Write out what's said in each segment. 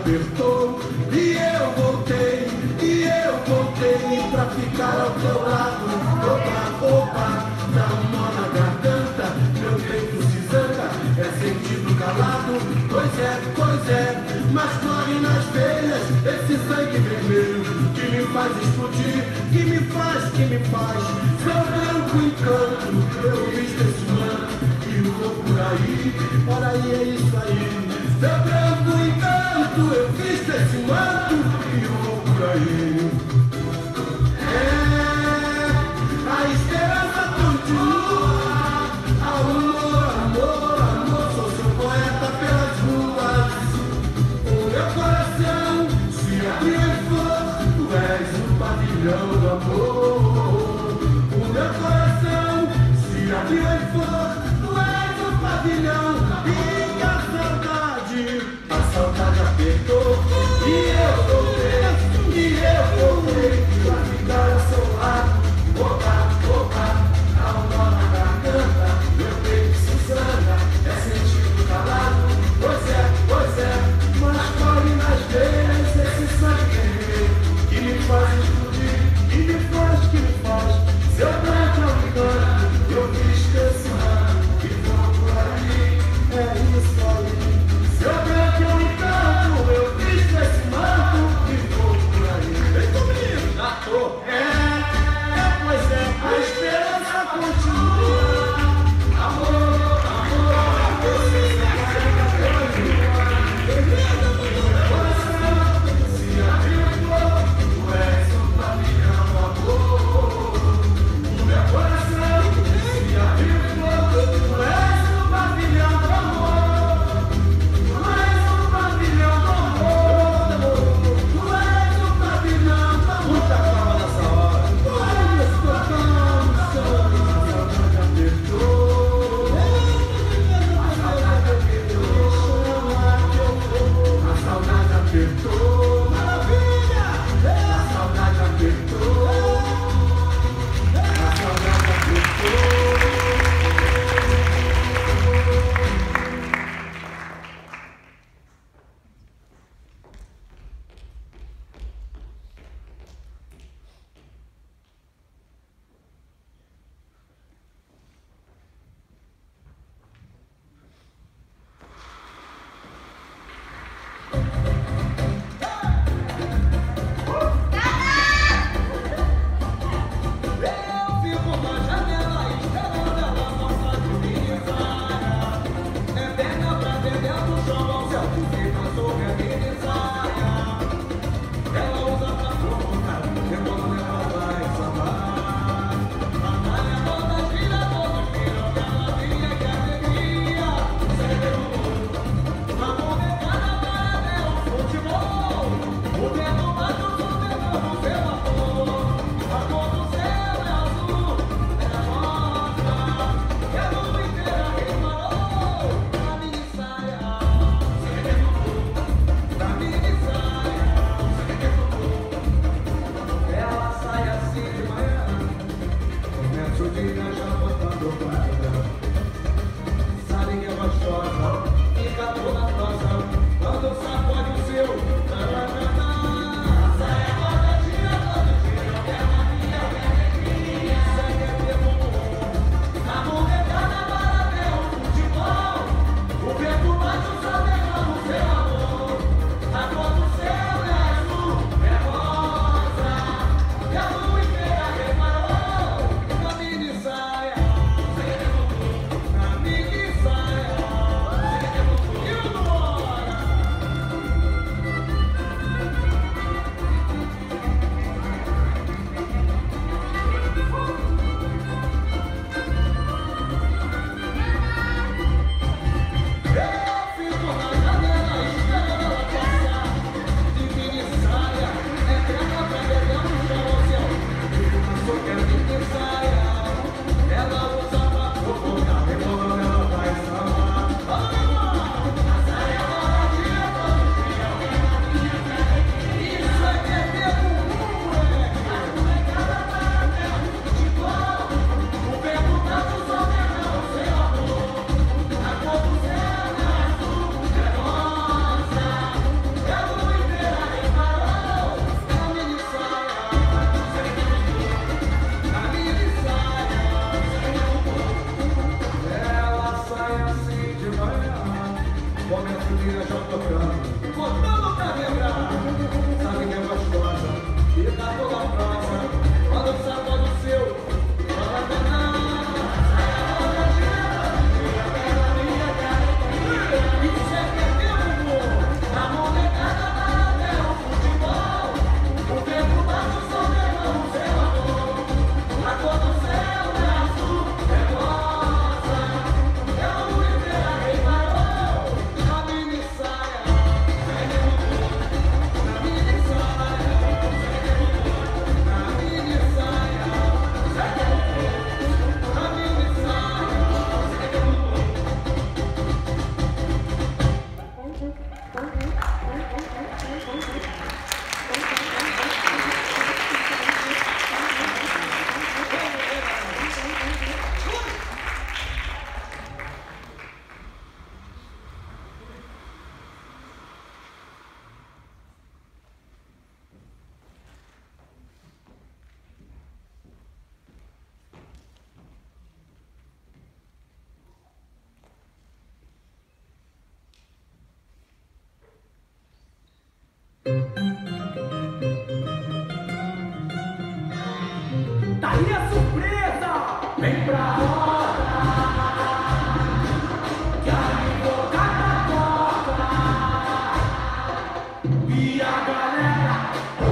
apertou e eu voltei pra ficar ao teu lado. Opa, opa, dá um nó na garganta, meu peito se zanca, é sentido calado. Pois é, mas corre nas veias esse sangue vermelho que me faz explodir, que me faz. Seu branco encanto, eu visto esse manto e vou por aí, por aí é isso aí. Seu branco encanto, eu visto esse manto e vou por aí. A esperança continua. Amor, sou seu poeta pelas ruas. O meu coração se abriu em flor, tu és o pavilhão do amor. O meu coração se abriu em flor, tu és o pavilhão. E a saudade apertou e eu voltei pra ficar ao seu lado. Opa, dá um nó na garganta, meu peito se sangra, é sentido calado. Pois é, mas corre nas veias esse sangue vermelho que me faz explodir, que me faz Tá aí a surpresa! Vem pra roda! Que a invocada toca! E a galera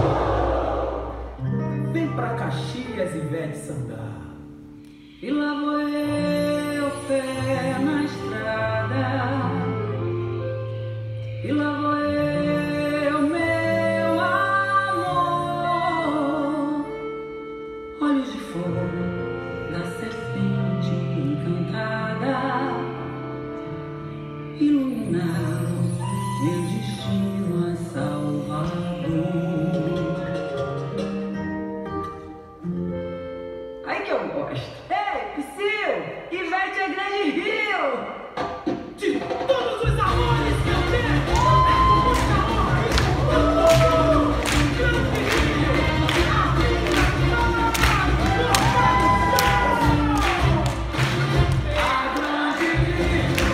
vem pra Caxias, Ivete Sangalo. E lá vou eu, pé na estrada. E lá vou eu, meu amor. Olhos de fogo da serpente encantada iluminaram meu destino a Salvador. Aí que eu gosto. Ivete é Grande Rio! De todos os amores que eu tenho, é com muita honra e com todo Grande Rio! A Grande Rio!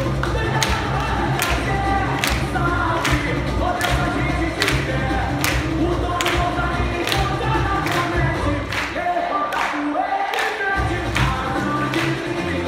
Salve, onde essa gente estiver, o dono não tá nem encontrando a minha mente. Levanta a poeira e mete a Grande Rio!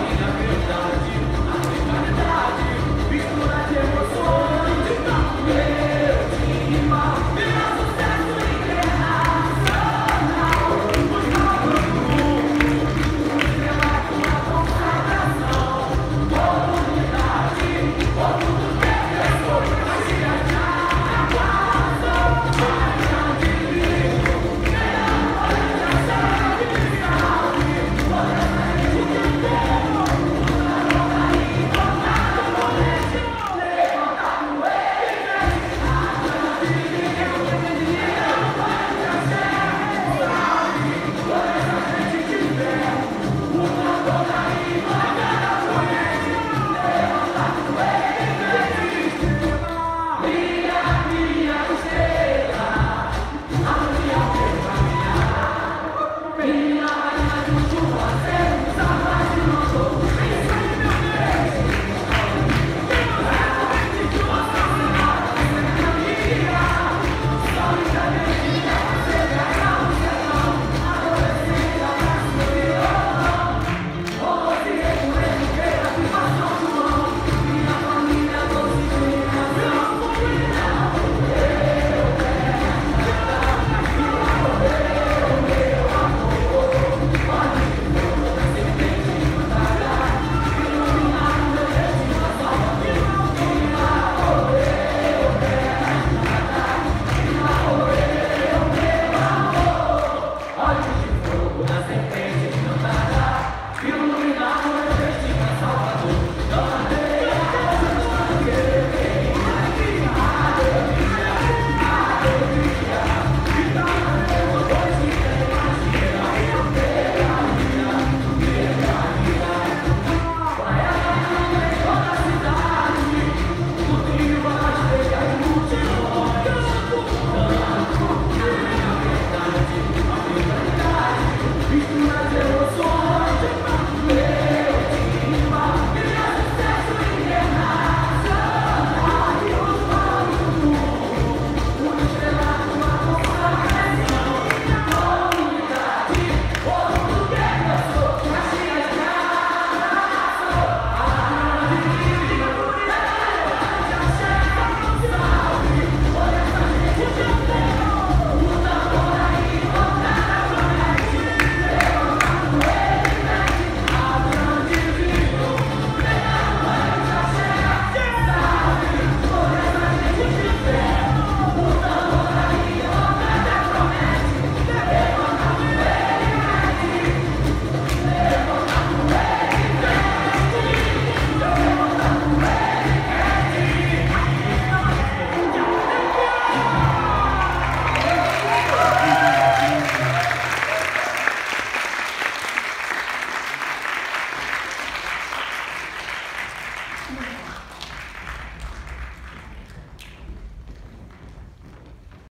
Mistura de emoções,